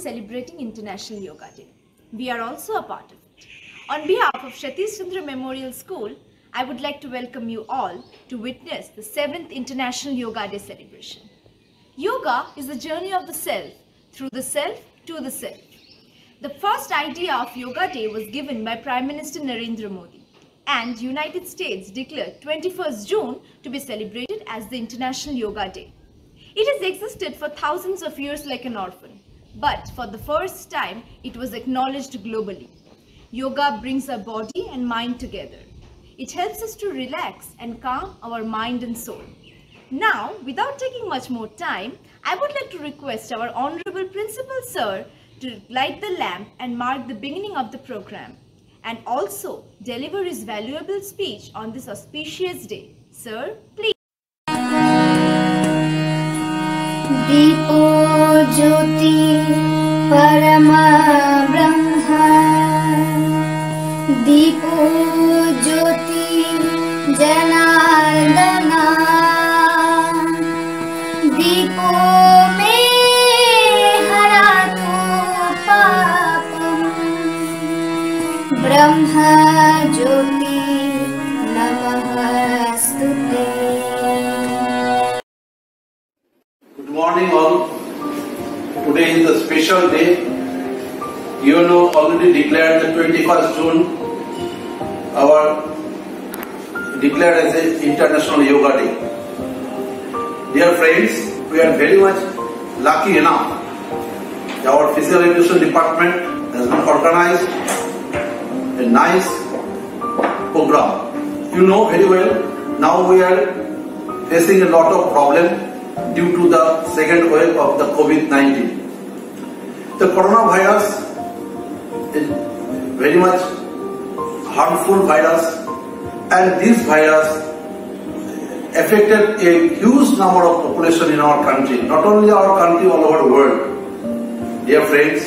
celebrating International Yoga Day. We are also a part of it. On behalf of Satish Chandra Memorial School, I would like to welcome you all to witness the 7th International Yoga Day celebration. Yoga is the journey of the self, through the self to the self. The first idea of Yoga Day was given by Prime Minister Narendra Modi, and United States declared 21st June to be celebrated as the International Yoga Day. It has existed for thousands of years like an orphan, but for the first time it was acknowledged globally. Yoga brings our body and mind together. It helps us to relax and calm our mind and soul. Now, without taking much more time, I would like to request our Honorable Principal Sir to light the lamp and mark the beginning of the program, and also deliver his valuable speech on this auspicious day. Sir, please. दीपो ज्योति परमा ब्रह्मा दीपो ज्योति जनार्दना दीपो मे हरतु पापम् ब्रह्म ज्योति नमस्तुते. Good morning all. Today is a special day. You know, already declared the 21st June, declared as an International Yoga Day. Dear friends, we are very much lucky enough. Our Physical Education Department has been organized a nice program. You know very well, now we are facing a lot of problems due to the second wave of the COVID-19. The coronavirus is very much harmful virus, and this virus affected a huge number of population in our country, not only our country, all over the world. Dear friends,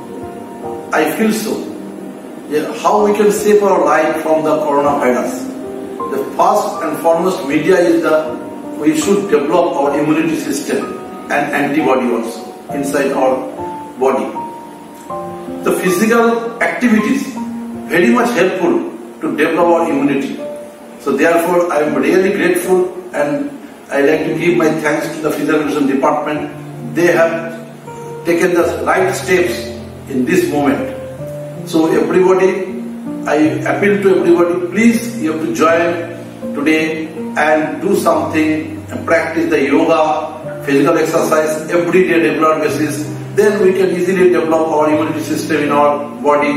I feel so. How we can save our life from the coronavirus? The first and foremost media is we should develop our immunity system and antibody also inside our body. The physical activities very much helpful to develop our immunity. So therefore I am really grateful, and I like to give my thanks to the Physical Education Department. They have taken the right steps in this moment. So everybody, I appeal to everybody, please you have to join today and do something and practice the yoga, physical exercise every day, regular basis. Then we can easily develop our immunity system in our body,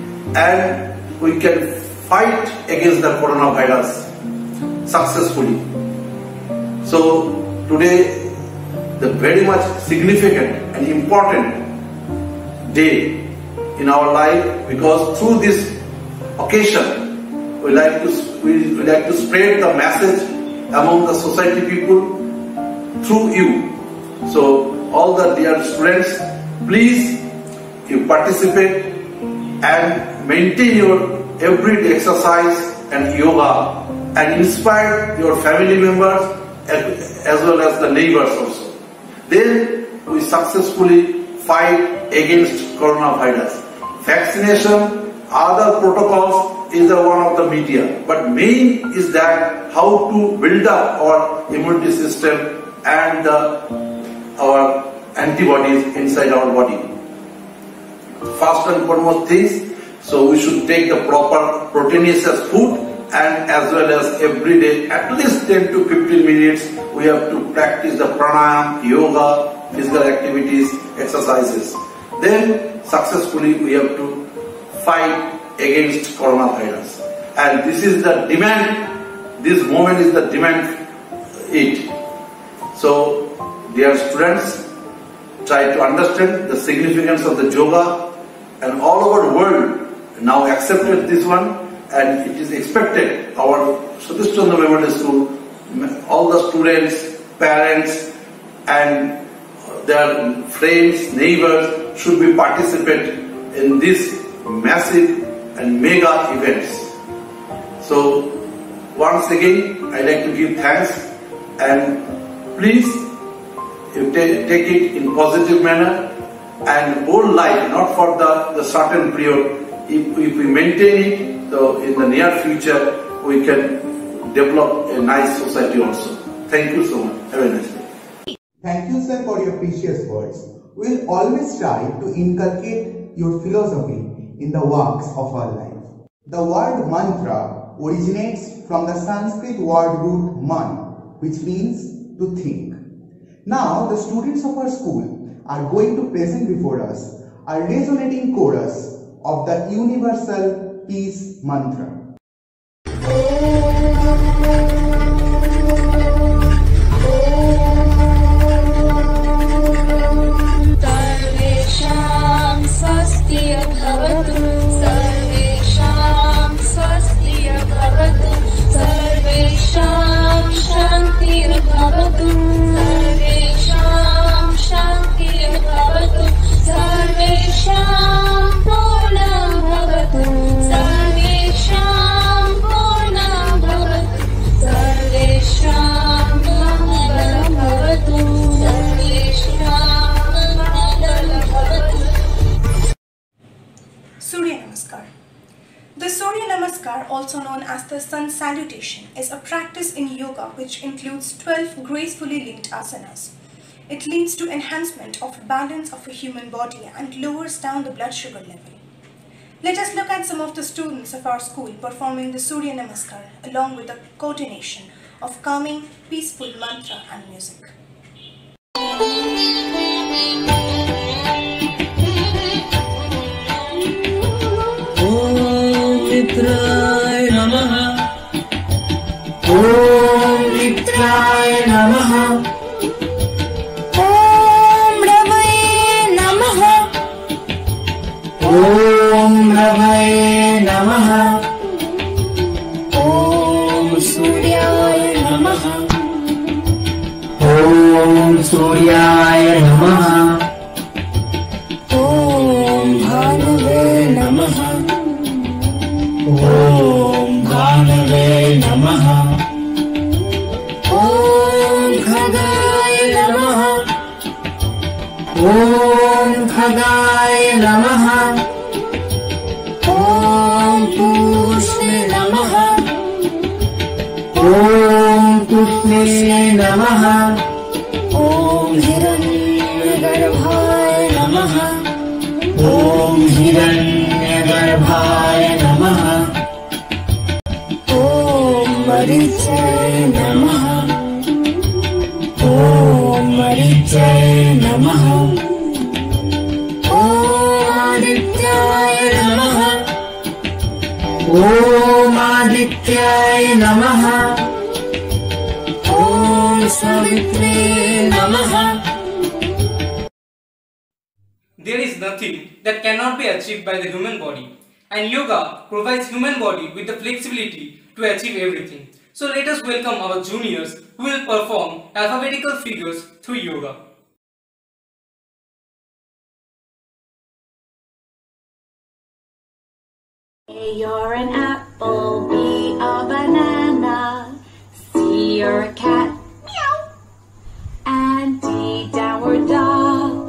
and we can fight against the coronavirus successfully. So today, the very much significant and important day in our life, because through this occasion we like to spread the message among the society people through you. So all the dear students, please you participate and maintain your everyday exercise and yoga, and inspire your family members as well as the neighbors also. Then we successfully fight against coronavirus. Vaccination, other protocols is the one of the media, but main is that how to build up our immunity system and our antibodies inside our body. First and foremost things, so we should take the proper proteinous food, and as well as every day at least 10 to 15 minutes we have to practice the pranayama, yoga, physical activities, exercises. Then successfully we have to fight against coronavirus, and this is the demand. This moment is the demand. So dear students, try to understand the significance of the yoga, and all over the world now accepted this one, and it is expected our Satish Chandra Memorial School, all the students, parents and their friends, neighbors should be participate in this massive and mega events. So once again I like to give thanks, and please you take it in positive manner, and whole life, not for the certain period. If we maintain it, so in the near future we can develop a nice society also. Thank you so much. Have a nice day. Thank you, sir, for your precious words. We will always try to inculcate your philosophy in the works of our life. The word mantra originates from the Sanskrit word root man, which means to think. Now, the students of our school are going to present before us a resonating chorus of the universal peace mantra. The Surya Namaskar, also known as the Sun Salutation, is a practice in yoga which includes 12 gracefully linked asanas. It leads to enhancement of balance of a human body and lowers down the blood sugar level. Let us look at some of the students of our school performing the Surya Namaskar along with the coordination of calming, peaceful mantra and music. Mitraय Namaha. Om Mitray Namaha. Om Ravaye Namaha. Om Ravaye Namaha. Om Suryaya Namaha. Om Suryaya Namaha. Om Bhanave Namaha. Om Bhanave Namaha. Om Khagaya Namaha. Om Khagaya Namaha. Om Pushne Namaha. Om Pushne Namaha. Om Hiranyagarbhaya Namaha. Om Hiranyagarbhaya Namaha. Om Marichaya Namaha. Om Marichaya Namaha. Om Adityaya Namaha. Om Adityaya Namaha. Om Savitre Namaha. There is nothing that cannot be achieved by the human body, and yoga provides human body with the flexibility to achieve everything. So let us welcome our juniors who will perform alphabetical figures through yoga. A, you're an apple. B, a banana. C, you're a cat. Meow. And D, downward dog.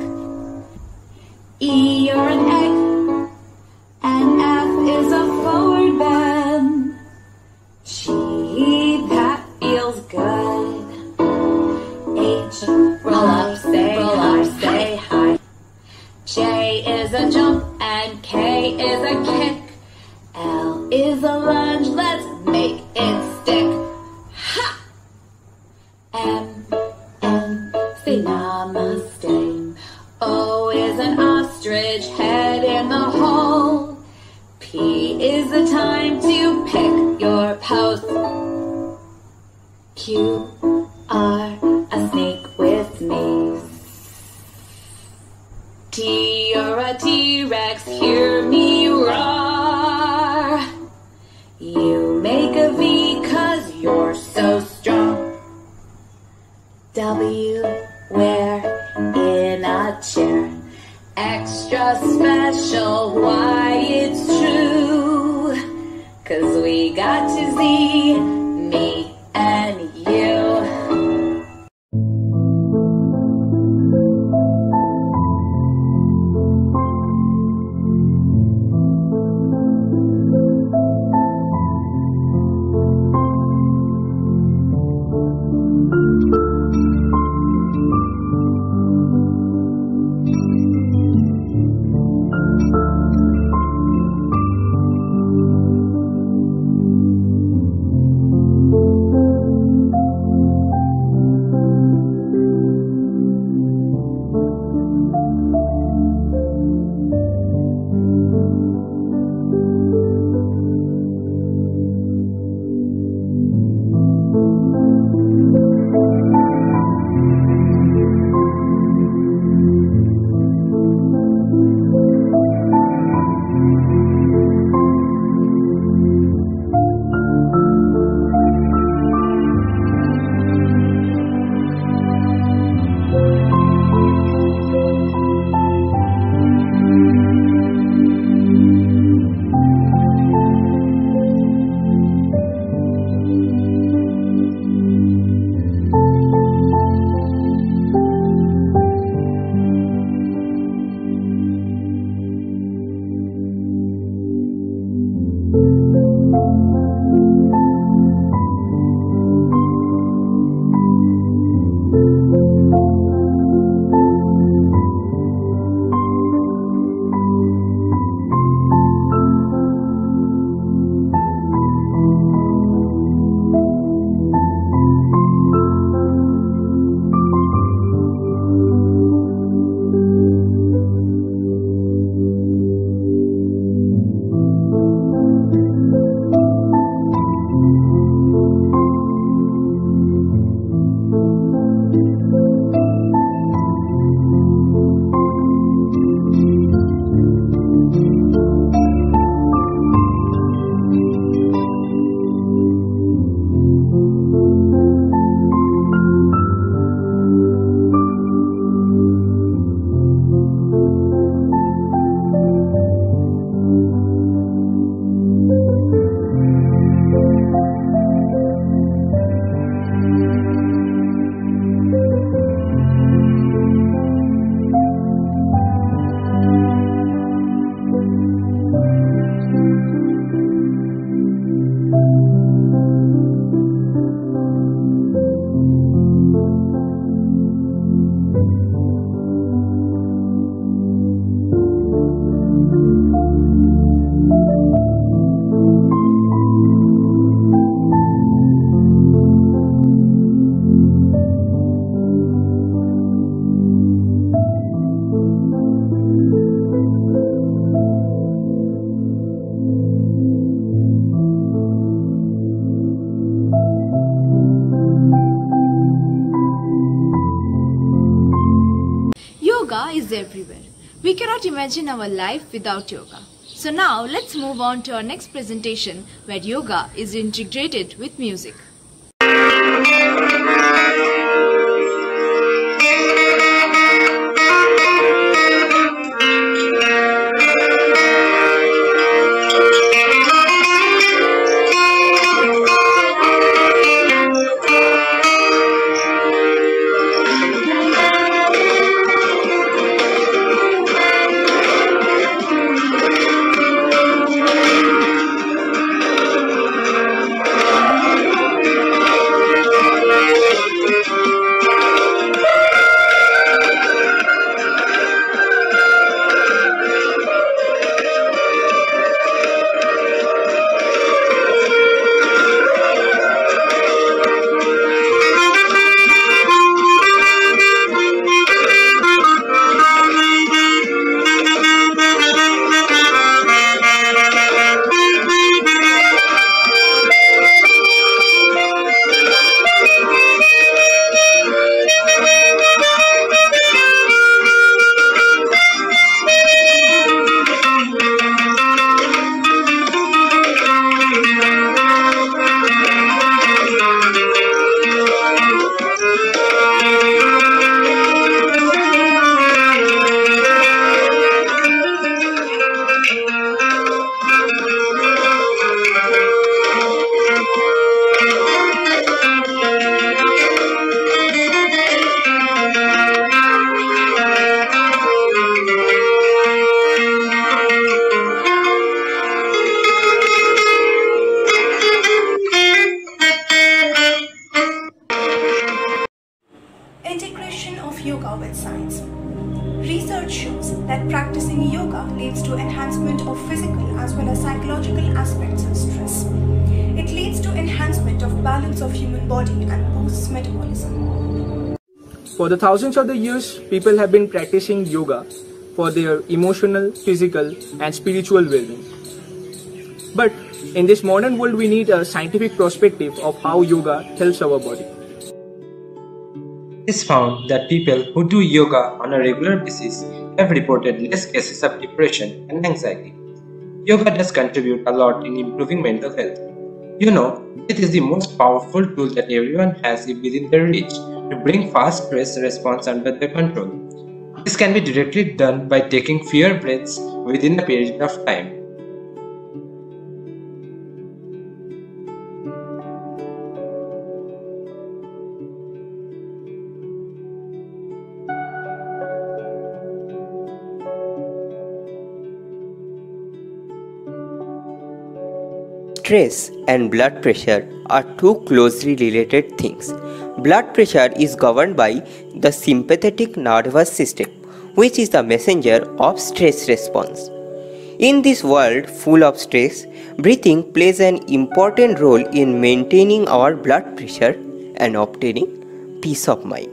E, you're an egg. And F is a forward bend. G, that feels good. H, roll up, say hi. J is a jump and K is a kick. L is a lunge, let's make it stick. Ha! M, say namaste. O is an ostrich, head in the hole. P is the time to pick your pose. Q, R, a snake with me. T, you're a T-Rex, hear me roar. You make a V 'cause you're so strong. W, we're in a chair. Extra special, why it's true. 'Cause we got to see me and you. Yoga is everywhere. We cannot imagine our life without yoga. So now let's move on to our next presentation where yoga is integrated with music. Integration of yoga with science. Research shows that practicing yoga leads to enhancement of physical as well as psychological aspects of stress. It leads to enhancement of balance of human body and boosts metabolism. For the thousands of the years, people have been practicing yoga for their emotional, physical, and spiritual well-being. But in this modern world, we need a scientific perspective of how yoga helps our body. It is found that people who do yoga on a regular basis have reported less cases of depression and anxiety. Yoga does contribute a lot in improving mental health. You know, it is the most powerful tool that everyone has within their reach to bring fast stress response under their control. This can be directly done by taking fewer breaths within a period of time. Stress and blood pressure are two closely related things. Blood pressure is governed by the sympathetic nervous system, which is the messenger of stress response. In this world full of stress, breathing plays an important role in maintaining our blood pressure and obtaining peace of mind.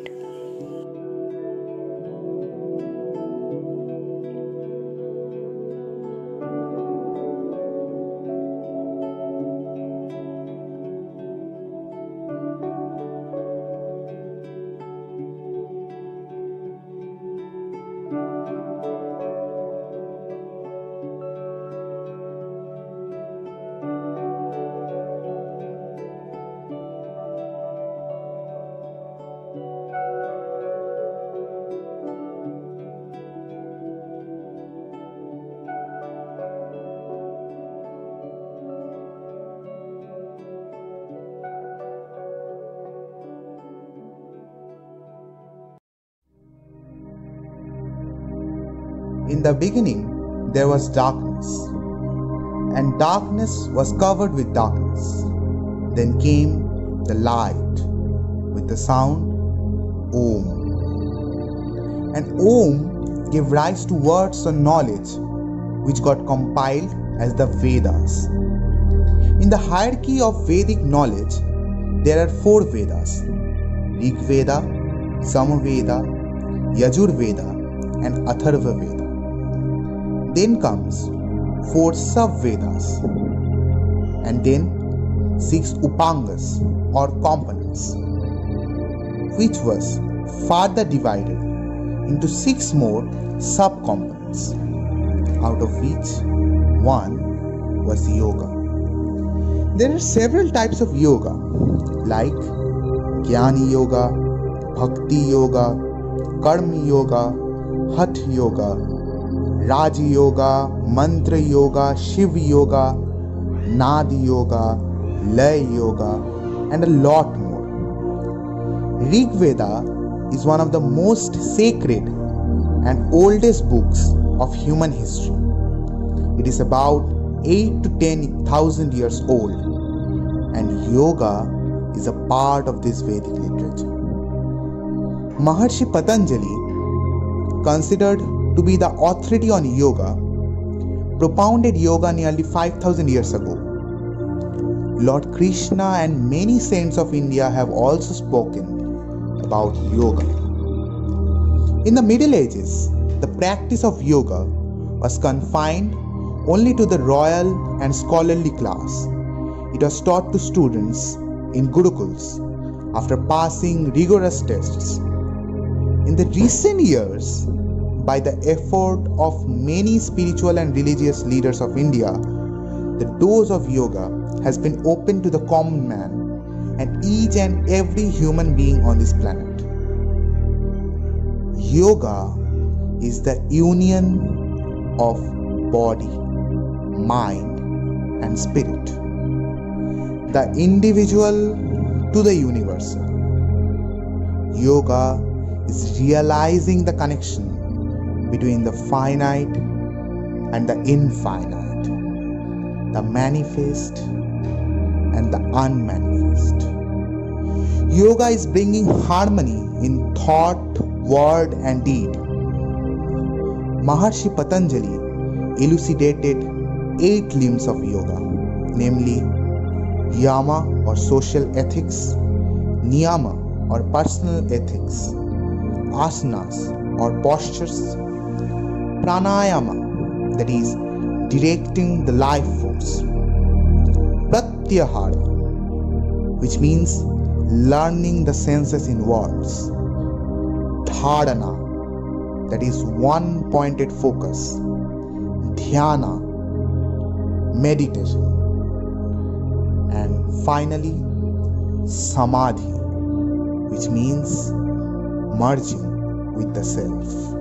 In the beginning, there was darkness, and darkness was covered with darkness. Then came the light with the sound Om. And Om gave rise to words or knowledge which got compiled as the Vedas. In the hierarchy of Vedic knowledge, there are 4 Vedas: Rig Veda, Samaveda, Yajur Veda, and Atharva Veda. Then comes 4 sub-Vedas, and then 6 Upangas or components, which was further divided into 6 more sub-components, out of which one was yoga. There are several types of yoga like Jnani Yoga, Bhakti Yoga, Karma Yoga, Hatha Yoga, Raja Yoga, Mantra Yoga, Shiv Yoga, Nadi Yoga, Lay Yoga, and a lot more. Rig Veda is one of the most sacred and oldest books of human history. It is about 8 to 10,000 years old, and yoga is a part of this Vedic literature. Maharshi Patanjali, considered to be the authority on yoga, propounded yoga nearly 5,000 years ago. Lord Krishna and many saints of India have also spoken about yoga. In the Middle Ages, the practice of yoga was confined only to the royal and scholarly class. It was taught to students in gurukuls after passing rigorous tests. In the recent years, by the effort of many spiritual and religious leaders of India, the doors of yoga has been opened to the common man and each and every human being on this planet. Yoga is the union of body, mind, and spirit, the individual to the universal. Yoga is realizing the connection between the finite and the infinite, the manifest and the unmanifest. Yoga is bringing harmony in thought, word, and deed. Maharshi Patanjali elucidated 8 limbs of yoga, namely Yama or social ethics, Niyama or personal ethics, Asanas or postures, Pranayama, that is directing the life force, Pratyahara, which means learning the senses in words, Dharana, that is one pointed focus, Dhyana, meditation, and finally Samadhi, which means merging with the self.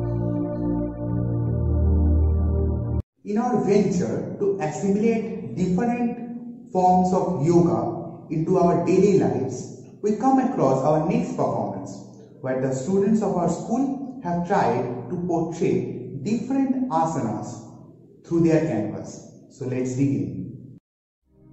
In our venture to assimilate different forms of yoga into our daily lives, we come across our next performance, where the students of our school have tried to portray different asanas through their canvas. So let's begin.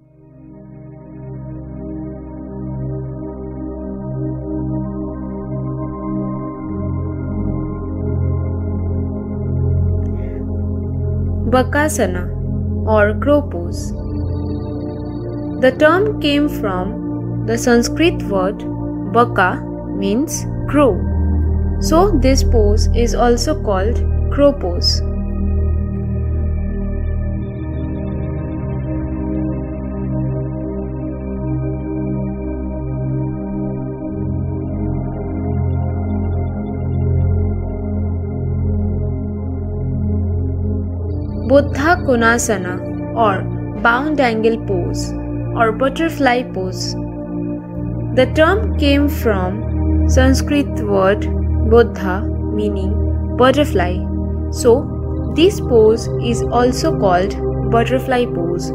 Bakasana or crow pose. The term came from the Sanskrit word baka means crow. So this pose is also called crow pose. Buddha Konasana or bound angle pose or butterfly pose. The term came from Sanskrit word Buddha meaning butterfly. So this pose is also called butterfly pose.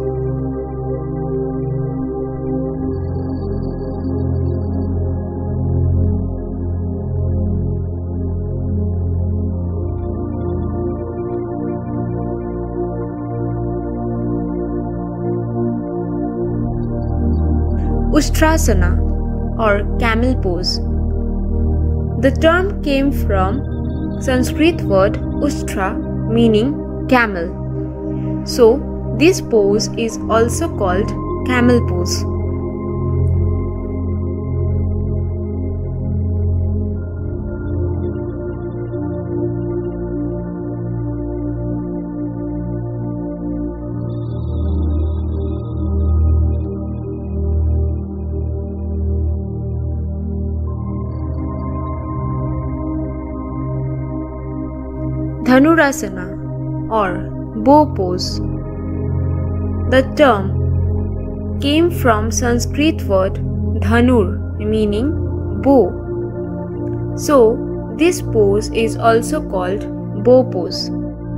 Ustrasana or camel pose. The term came from Sanskrit word ustra meaning camel. So this pose is also called camel pose. Dhanurasana or bow pose. The term came from Sanskrit word dhanur meaning bow. So this pose is also called bow pose.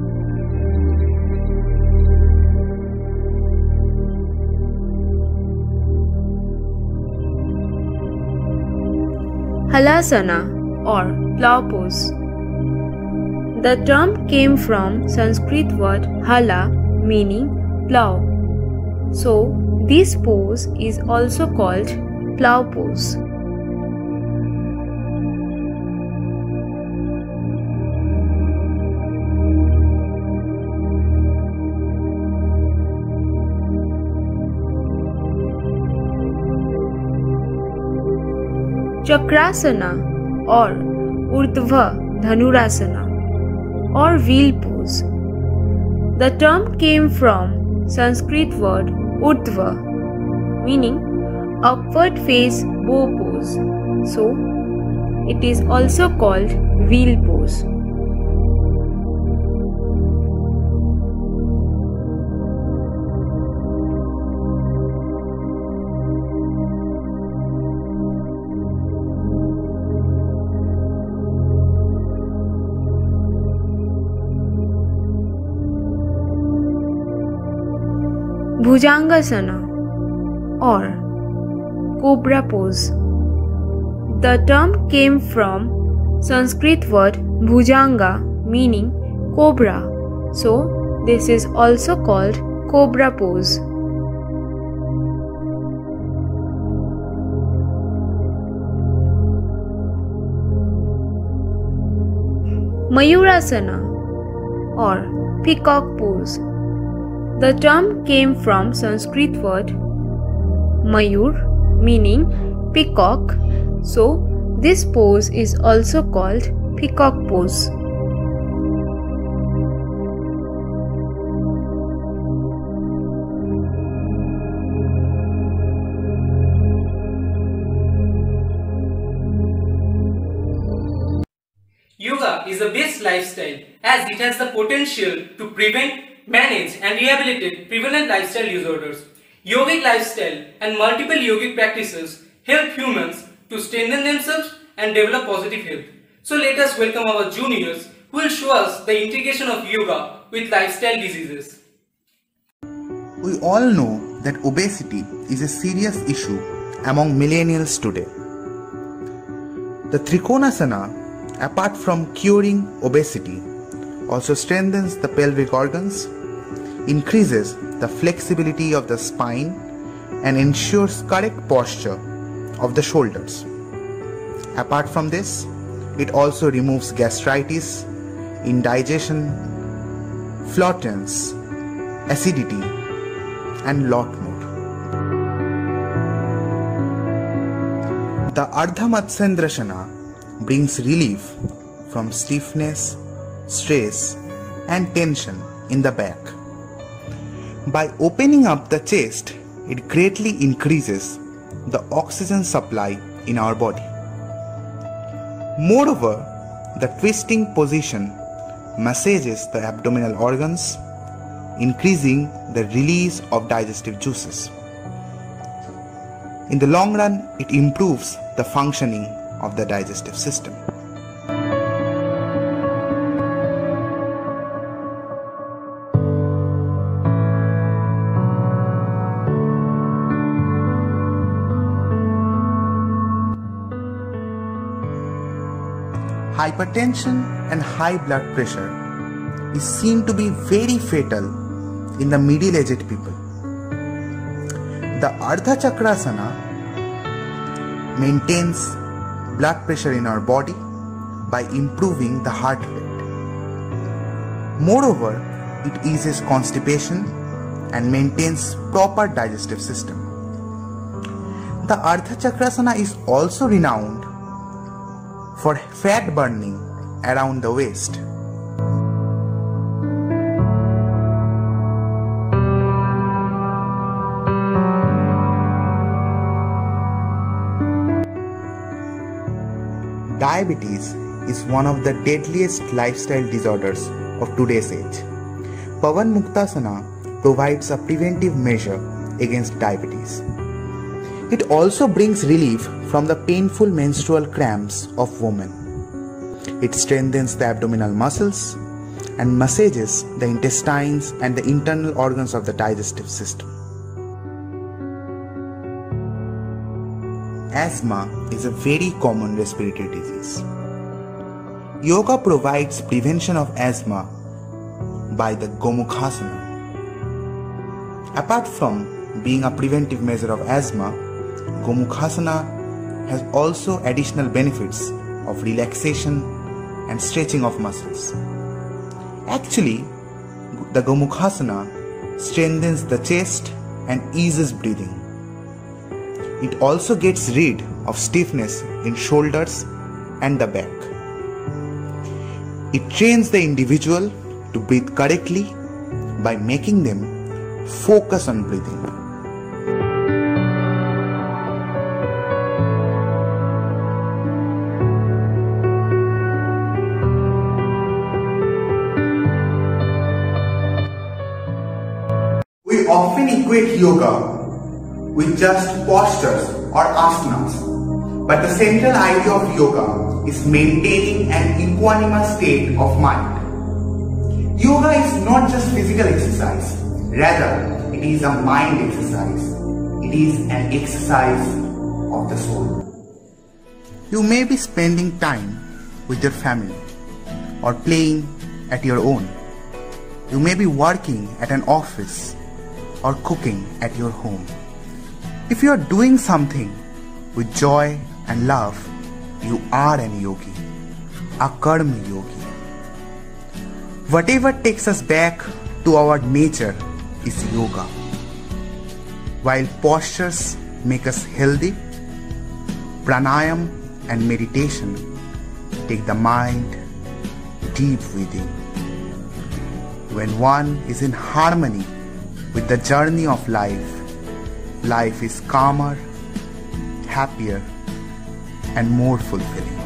Halasana or plow pose. The term came from Sanskrit word hala meaning plow. So this pose is also called plow pose. Chakrasana or Urdhva Dhanurasana or wheel pose. The term came from Sanskrit word Urdhva meaning upward face bow pose. So it is also called wheel pose. Bhujangasana or cobra pose. The term came from Sanskrit word bhujanga meaning cobra. So this is also called cobra pose. Mayurasana or peacock pose. The term came from Sanskrit word mayur meaning peacock. So this pose is also called peacock pose. Yoga is the best lifestyle as it has the potential to prevent, manage and rehabilitate prevalent lifestyle disorders. Yogic lifestyle and multiple yogic practices help humans to strengthen themselves and develop positive health. So let us welcome our juniors who will show us the integration of yoga with lifestyle diseases. We all know that obesity is a serious issue among millennials today. The Trikonasana, apart from curing obesity, also strengthens the pelvic organs, increases the flexibility of the spine and ensures correct posture of the shoulders. Apart from this, it also removes gastritis, indigestion, flatulence, acidity, and lot more. The Ardha Matsyendrasana brings relief from stiffness, stress, and tension in the back. By opening up the chest, it greatly increases the oxygen supply in our body. Moreover, the twisting position massages the abdominal organs, increasing the release of digestive juices. In the long run, it improves the functioning of the digestive system. Hypertension and high blood pressure is seen to be very fatal in the middle-aged people. The Ardha Chakrasana maintains blood pressure in our body by improving the heart rate. Moreover, it eases constipation and maintains proper digestive system. The Ardha Chakrasana is also renowned for fat burning around the waist. Diabetes is one of the deadliest lifestyle disorders of today's age. Pavan Muktasana provides a preventive measure against diabetes. It also brings relief from the painful menstrual cramps of women. It strengthens the abdominal muscles and massages the intestines and the internal organs of the digestive system. Asthma is a very common respiratory disease. Yoga provides prevention of asthma by the Gomukhasana. Apart from being a preventive measure of asthma, Gomukhasana has also additional benefits of relaxation and stretching of muscles. Actually, the Gomukhasana strengthens the chest and eases breathing. It also gets rid of stiffness in shoulders and the back. It trains the individual to breathe correctly by making them focus on breathing. We often equate yoga with just postures or asanas, but the central idea of yoga is maintaining an equanimous state of mind. Yoga is not just physical exercise, rather it is a mind exercise. It is an exercise of the soul. You may be spending time with your family or playing at your own. You may be working at an office or cooking at your home. If you are doing something with joy and love, you are an yogi, a karma yogi. Whatever takes us back to our nature is yoga. While postures make us healthy, pranayam and meditation take the mind deep within. When one is in harmony with the journey of life, life is calmer, happier, and more fulfilling.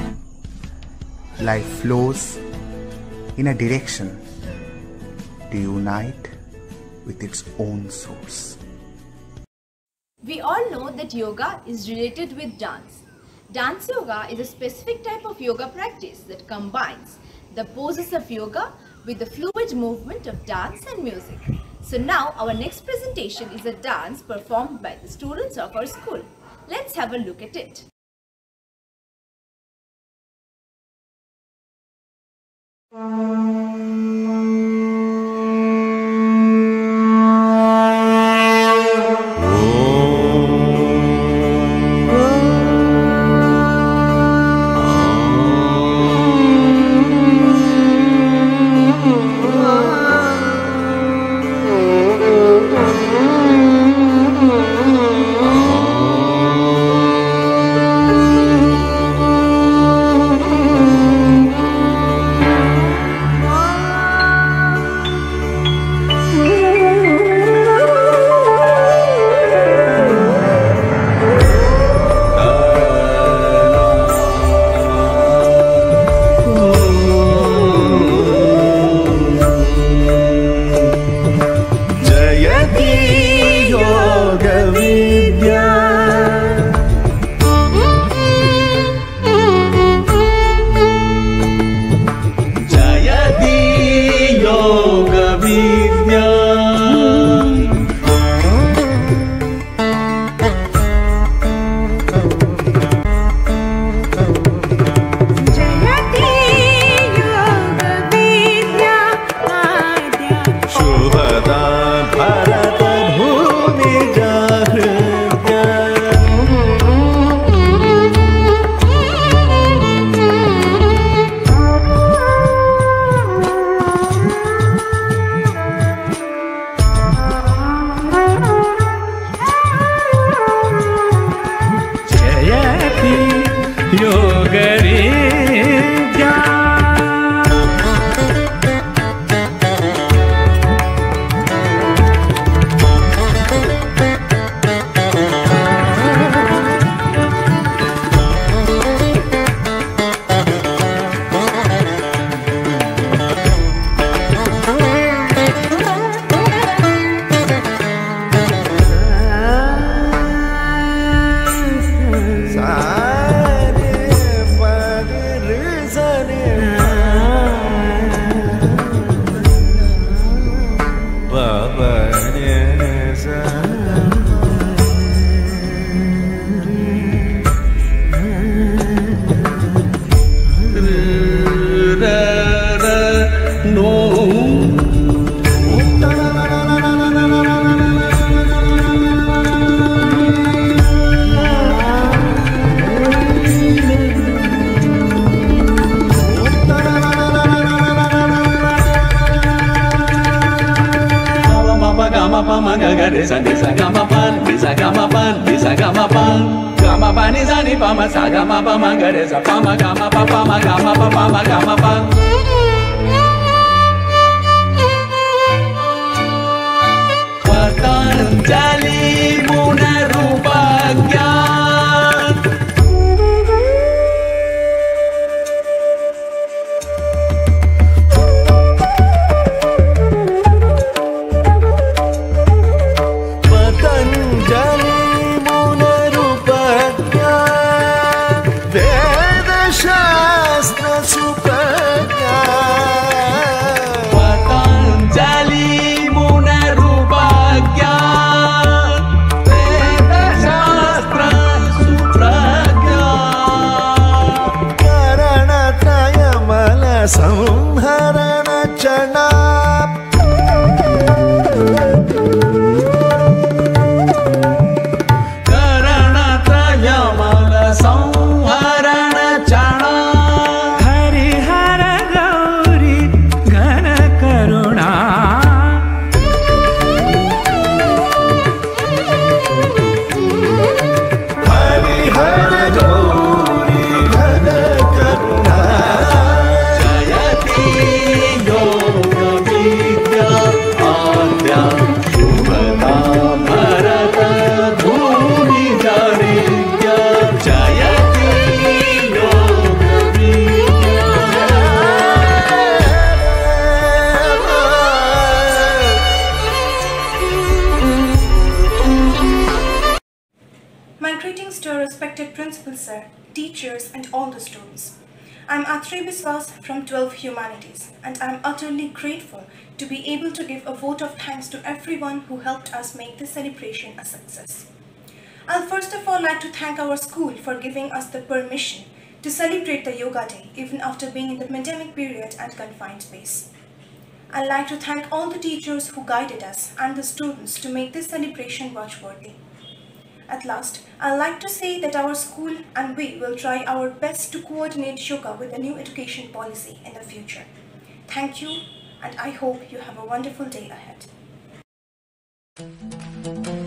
Life flows in a direction to unite with its own source. We all know that yoga is related with dance. Dance yoga is a specific type of yoga practice that combines the poses of yoga with the fluid movement of dance and music. So now our next presentation is a dance performed by the students of our school. Let's have a look at it. Oh teachers and all the students. I'm Atri Biswas from 12 Humanities, and I'm utterly grateful to be able to give a vote of thanks to everyone who helped us make this celebration a success. I'll first of all like to thank our school for giving us the permission to celebrate the Yoga Day even after being in the pandemic period and confined space. I'd like to thank all the teachers who guided us and the students to make this celebration watchworthy. At last, I'd like to say that our school and we will try our best to coordinate yoga with the new education policy in the future. Thank you, and I hope you have a wonderful day ahead.